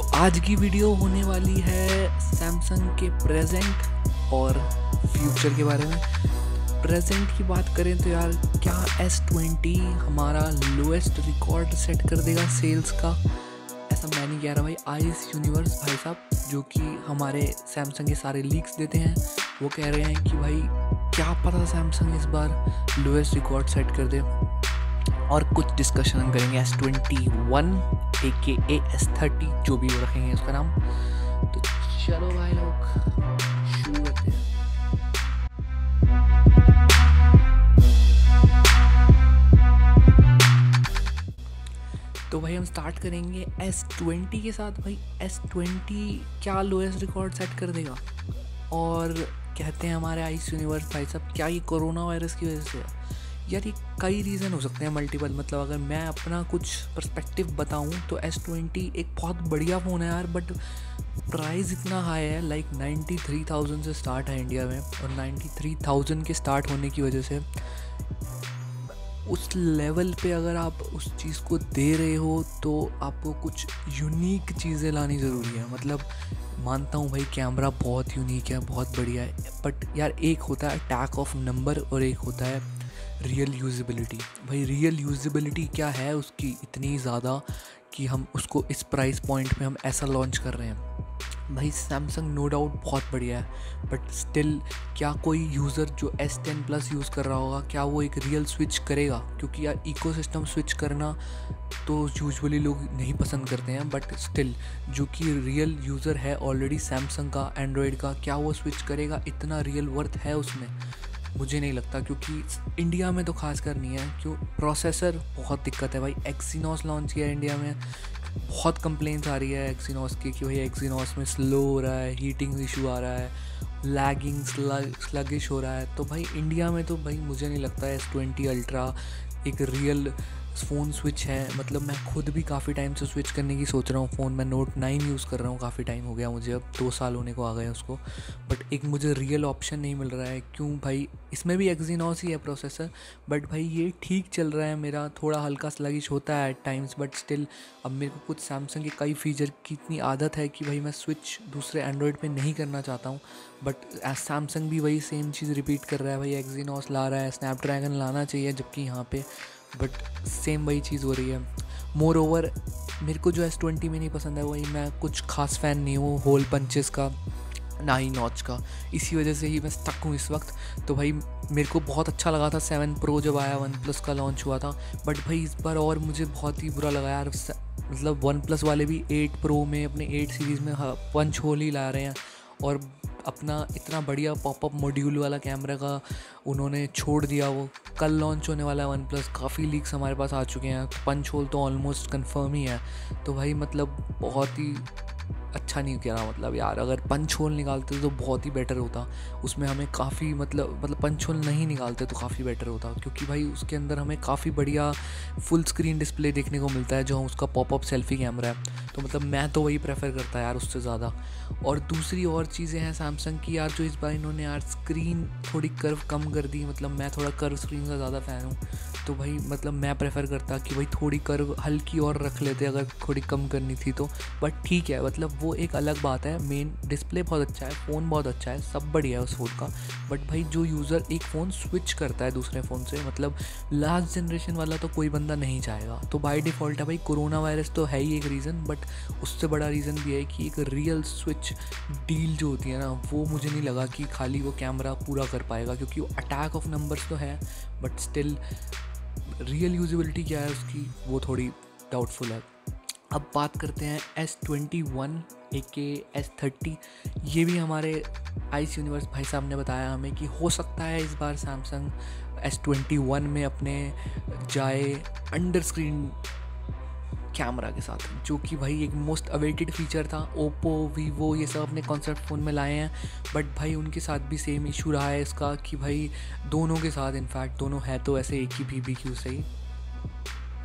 आज की वीडियो होने वाली है सैमसंग के प्रेजेंट और फ्यूचर के बारे में। प्रेजेंट की बात करें तो यार क्या S20 हमारा लोएस्ट रिकॉर्ड सेट कर देगा सेल्स का? ऐसा मैं नहीं कह रहा भाई, आइस यूनिवर्स भाई साहब जो कि हमारे सैमसंग के सारे लीक्स देते हैं वो कह रहे हैं कि भाई क्या पता सैमसंग इस बार लोएस्ट रिकॉर्ड सेट कर दे। और कुछ डिस्कशन हम करेंगे S21 AKA S30 जो भी वो रखेंगे उसका नाम। तो चलो भाई लोग शुरू करते हैं। तो भाई हम स्टार्ट करेंगे S20 के साथ। भाई S20 क्या लोएस्ट रिकॉर्ड सेट कर देगा? और कहते हैं हमारे आइस यूनिवर्स भाई साहब क्या ये कोरोना वायरस की वजह से है? यार ये कई रीज़न हो सकते हैं, मल्टीपल। मतलब अगर मैं अपना कुछ पर्सपेक्टिव बताऊं तो S20 एक बहुत बढ़िया फ़ोन है यार, बट प्राइस इतना हाई है, लाइक 93,000 से स्टार्ट है इंडिया में। और 93,000 के स्टार्ट होने की वजह से उस लेवल पे अगर आप उस चीज़ को दे रहे हो तो आपको कुछ यूनिक चीज़ें लानी ज़रूरी है। मतलब मानता हूँ भाई कैमरा बहुत यूनिक है, बहुत बढ़िया है, बट यार एक होता है टैग ऑफ नंबर और एक होता है रियल यूज़ेबिलिटी। भाई रियल यूज़ेबिलिटी क्या है उसकी इतनी ज़्यादा कि हम उसको इस प्राइस पॉइंट पे हम ऐसा लॉन्च कर रहे हैं। भाई सैमसंग नो डाउट बहुत बढ़िया है, बट स्टिल क्या कोई यूज़र जो S10 प्लस यूज़ कर रहा होगा क्या वो एक रियल स्विच करेगा? क्योंकि यार इकोसिस्टम स्विच करना तो यूजुअली लोग नहीं पसंद करते हैं, बट स्टिल जो कि रियल यूज़र है ऑलरेडी सैमसंग का एंड्रॉयड का, क्या वो स्विच करेगा? इतना रियल वर्थ है उसमें? मुझे नहीं लगता, क्योंकि इंडिया में तो खास कर नहीं है। क्यों? प्रोसेसर बहुत दिक्कत है भाई। एक्सीनॉस लॉन्च किया इंडिया में, बहुत कंप्लेंट्स आ रही है एक्सीनॉस की कि भाई एक्सीनॉस में स्लो हो रहा है, हीटिंग इशू आ रहा है, लैगिंग स्लगिश हो रहा है। तो भाई इंडिया में तो भाई मुझे नहीं लगता S20 अल्ट्रा एक रियल फ़ोन स्विच है। मतलब मैं खुद भी काफ़ी टाइम से स्विच करने की सोच रहा हूँ फ़ोन। मैं Note 9 यूज़ कर रहा हूँ, काफ़ी टाइम हो गया मुझे, अब 2 साल होने को आ गए उसको, बट एक मुझे रियल ऑप्शन नहीं मिल रहा है। क्यों भाई? इसमें भी एक्जीनोस ही है प्रोसेसर, बट भाई ये ठीक चल रहा है मेरा। थोड़ा हल्का स्लगिश होता है एट टाइम्स, बट स्टिल अब मेरे को कुछ सैमसंग के कई फीचर की इतनी आदत है कि भाई मैं स्विच दूसरे एंड्रॉयड पे नहीं करना चाहता हूँ। बट सैमसंग भी वही सेम चीज़ रिपीट कर रहा है, भाई एक्जीनोस ला रहा है, स्नैपड्रैगन लाना चाहिए जबकि यहाँ पे, बट सेम वही चीज़ हो रही है। मोर ओवर मेरे को जो S20 में नहीं पसंद है वही, मैं कुछ खास फ़ैन नहीं हूँ होल पंचेस का, ना ही नॉच का। इसी वजह से ही मैं स्टक हूँ इस वक्त। तो भाई मेरे को बहुत अच्छा लगा था 7 Pro जब आया, OnePlus का लॉन्च हुआ था, बट भाई इस बार और मुझे बहुत ही बुरा लगा यार। मतलब OnePlus वाले भी 8 Pro में अपने 8 सीरीज़ में पंच होल ही ला रहे हैं, और अपना इतना बढ़िया पॉपअप मॉड्यूल वाला कैमरा का उन्होंने छोड़ दिया। वो कल लॉन्च होने वाला है OnePlus, काफ़ी लीक्स हमारे पास आ चुके हैं, पंच होल तो ऑलमोस्ट कंफर्म ही है। तो भाई मतलब बहुत ही अच्छा नहीं कह रहा। मतलब यार अगर पंच होल निकालते तो बहुत ही बेटर होता, उसमें हमें काफ़ी मतलब पंच होल नहीं निकालते तो काफ़ी बेटर होता, क्योंकि भाई उसके अंदर हमें काफ़ी बढ़िया फुल स्क्रीन डिस्प्ले देखने को मिलता है जो उसका पॉपअप सेल्फी कैमरा है। तो मतलब मैं तो वही प्रेफर करता यार उससे ज़्यादा। और दूसरी और चीज़ें हैं सैमसंग की यार, जो इस बार इन्होंने यार स्क्रीन थोड़ी कर्व कम कर दी। मतलब मैं थोड़ा कर्व स्क्रीन का ज़्यादा फ़ैन हूँ, तो भाई मतलब मैं प्रेफर करता कि भाई थोड़ी कर्व हल्की और रख लेते अगर थोड़ी कम करनी थी तो। बट ठीक है, मतलब वो एक अलग बात है। मेन डिस्प्ले बहुत अच्छा है, फ़ोन बहुत अच्छा है, सब बढ़िया है उस फ़ोन का। बट भाई जो यूज़र एक फ़ोन स्विच करता है दूसरे फ़ोन से, मतलब लास्ट जनरेशन वाला तो कोई बंदा नहीं चाहेगा। तो बाय डिफ़ॉल्ट है भाई, कोरोना वायरस तो है ही एक रीज़न, बट उससे बड़ा रीज़न भी है कि एक रियल स्विच डील जो होती है ना, वो मुझे नहीं लगा कि खाली वो कैमरा पूरा कर पाएगा, क्योंकि वो अटैक ऑफ नंबर्स तो है, बट स्टिल रियल यूजेबिलिटी क्या है उसकी वो थोड़ी डाउटफुल है। अब बात करते हैं S21 AKA S30। ये भी हमारे आइस यूनिवर्स भाई साहब ने बताया हमें कि हो सकता है इस बार सैमसंग S21 में अपने जाए अंडर स्क्रीन कैमरा के साथ, जो कि भाई एक मोस्ट अवेटेड फीचर था। ओप्पो, वीवो ये सब अपने कॉन्सेप्ट फ़ोन में लाए हैं, बट भाई उनके साथ भी सेम इशू रहा है इसका कि भाई दोनों के साथ, इनफैक्ट दोनों है तो ऐसे एक ही BBQ से ही,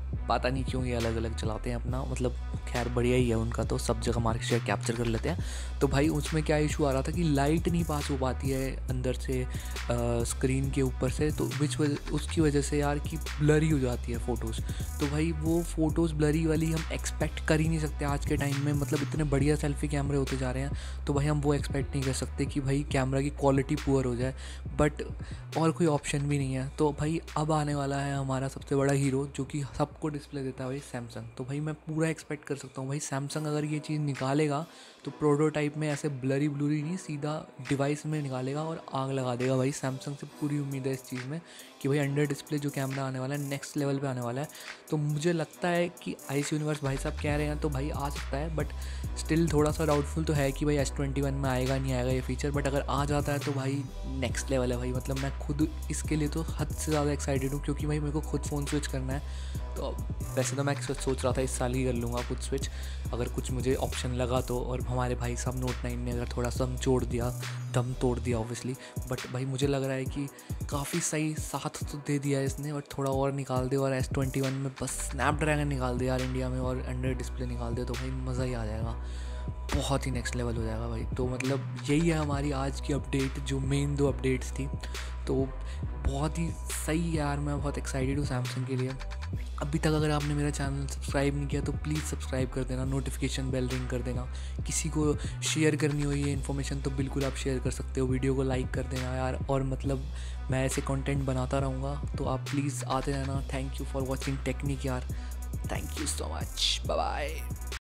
पता नहीं क्यों ये अलग अलग चलाते हैं अपना, मतलब खैर बढ़िया ही है उनका, तो सब जगह मार्केट शेयर कैप्चर कर लेते हैं। तो भाई उसमें क्या इशू आ रहा था कि लाइट नहीं पास हो पाती है अंदर से स्क्रीन के ऊपर से, तो उसकी वजह से यार कि ब्लरी हो जाती है फ़ोटोज़। तो भाई वो फ़ोटोज़ ब्लरी वाली हम एक्सपेक्ट कर ही नहीं सकते आज के टाइम में, मतलब इतने बढ़िया सेल्फी कैमरे होते जा रहे हैं, तो भाई हम वो एक्सपेक्ट नहीं कर सकते कि भाई कैमरा की क्वालिटी पुअर हो जाए, बट और कोई ऑप्शन भी नहीं है। तो भाई अब आने वाला है हमारा सबसे बड़ा हीरो जो कि सबको डिस्प्ले देता है भाई, सैमसंग। तो भाई मैं पूरा एक्सपेक्ट कर सकता हूँ भाई सैमसंग अगर ये चीज़ निकालेगा तो प्रोटोटाइप में ऐसे ब्लरी ब्लूरी नहीं, सीधा डिवाइस में निकालेगा और आग लगा देगा भाई। सैमसंग से पूरी उम्मीद है इस चीज़ में कि भाई अंडर डिस्प्ले जो कैमरा आने वाला है नेक्स्ट लेवल पे आने वाला है। तो मुझे लगता है कि आईस यूनिवर्स भाई साहब कह रहे हैं तो भाई आ सकता है, बट स्टिल थोड़ा सा डाउटफुल तो है कि भाई S21 में आएगा नहीं आएगा ये फीचर, बट अगर आ जाता है तो भाई नेक्स्ट लेवल है भाई। मतलब मैं खुद इसके लिए तो हद से ज़्यादा एक्साइटेड हूँ, क्योंकि भाई मेरे को खुद फ़ोन स्विच करना है। तो वैसे तो मैं सोच रहा था इस साल ही कर लूँगा खुद स्विच, अगर कुछ मुझे ऑप्शन लगा तो। और हमारे भाई साहब Note 9 ने अगर थोड़ा सा दम तोड़ दिया ऑब्वियसली, बट भाई मुझे लग रहा है कि काफ़ी सही साथ तो दे दिया है इसने, और थोड़ा और निकाल दे और S21 में बस स्नैपड्रैगन निकाल दे यार इंडिया में, और अंडर डिस्प्ले निकाल दे, तो भाई मज़ा ही आ जाएगा, बहुत ही नेक्स्ट लेवल हो जाएगा भाई। तो मतलब यही है हमारी आज की अपडेट, जो मेन 2 अपडेट्स थी। तो बहुत ही सही यार, मैं बहुत एक्साइटेड हूँ सैमसंग के लिए। अभी तक अगर आपने मेरा चैनल सब्सक्राइब नहीं किया तो प्लीज़ सब्सक्राइब कर देना, नोटिफिकेशन बेल रिंग कर देना। किसी को शेयर करनी हो ये इन्फॉर्मेशन तो बिल्कुल आप शेयर कर सकते हो, वीडियो को लाइक कर देना यार। और मतलब मैं ऐसे कंटेंट बनाता रहूँगा, तो आप प्लीज़ आते रहना। Thank you for watching technique यार, thank you so much, bye bye.